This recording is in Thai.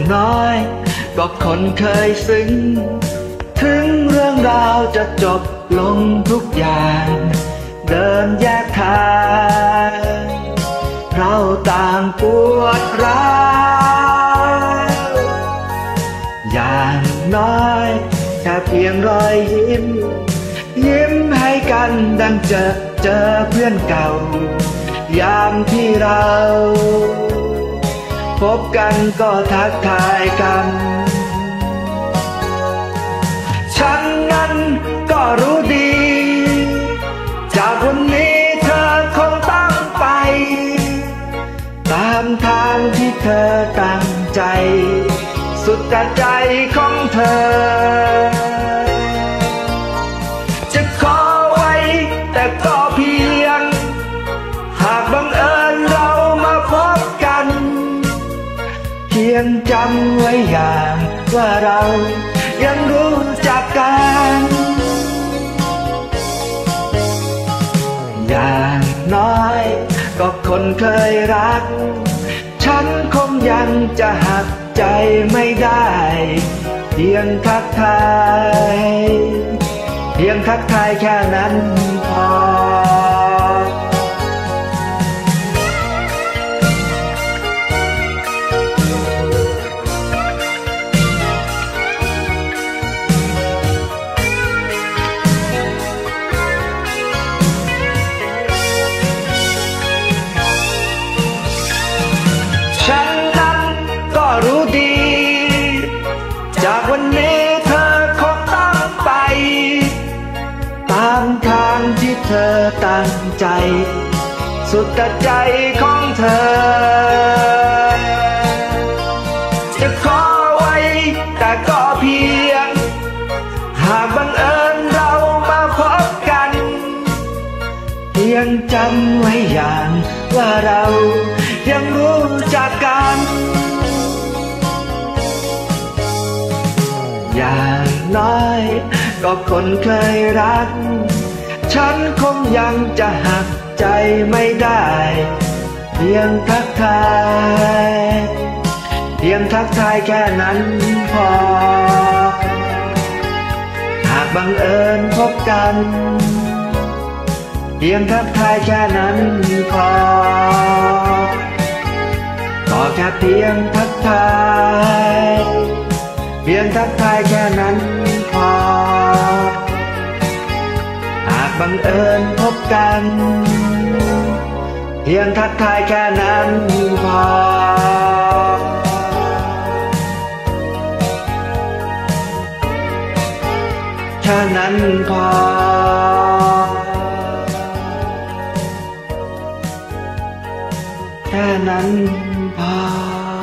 น้อยก็คนเคยซึ้งถึงเรื่องราวจะจบลงทุกอย่างเดินแยกทางเราต่างปวดร้าวอย่างน้อยแค่เพียงรอยยิ้มให้กันดังเจอเพื่อนเก่ายามที่เราพบกันก็ทักทายกันฉันนั้นก็รู้ดีจากวันนี้เธอคงต้องไปตามทางที่เธอตั้งใจสุดแต่ใจของเธอจะขอไว้แต่ก็เพียงหากบังเอิญเรามาพบกันเพียงจำไว้อย่างว่าเรายังรู้จักกันอย่างน้อยก็คนเคยรักฉันคงยังจะหักใจไม่ได้เพียงทักทายแค่นั้นพอฉันนั้นก็รู้ดีจากวันนี้เธอคงต้องไปตามทางที่เธอตั้งใจสุดแต่ใจของเธอจะขอไว้แต่ก็เพียงหากบังเอิญเรามาพบกันเพียงจำไว้อย่างว่าเรายังรู้จักกันอย่างน้อยก็คนเคยรักฉันคงยังจะหักใจไม่ได้เพียงทักทายแค่นั้นพอหากบังเอิญพบกันเพียงทักทายแค่นั้นพอก็แค่เพียงทักทายแค่นั้นพอหากบังเอิญพบกันเพียงทักทายแค่นั้นพอแค่นั้นพอแค่นั้นพอ